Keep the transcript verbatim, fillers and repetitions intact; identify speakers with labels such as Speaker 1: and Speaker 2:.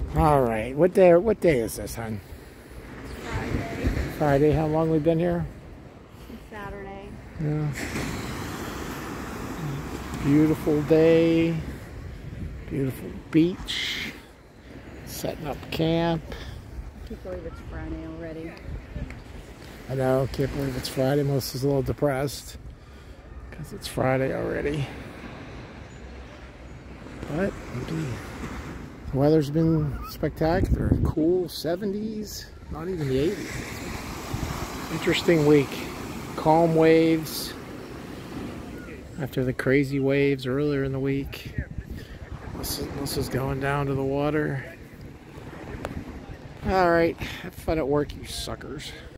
Speaker 1: All right. What day? What day is this, hon?
Speaker 2: Friday.
Speaker 1: Friday. How long we been here?
Speaker 2: Saturday.
Speaker 1: Yeah. Beautiful day. Beautiful beach. Setting up camp.
Speaker 2: I can't believe it's Friday already.
Speaker 1: I know. Can't believe it's Friday. Melissa's a little depressed because it's Friday already. But the weather's been spectacular. Cool seventies, not even the eighties. Interesting week. Calm waves after the crazy waves earlier in the week. This is, this is going down to the water. All right, have fun at work, you suckers.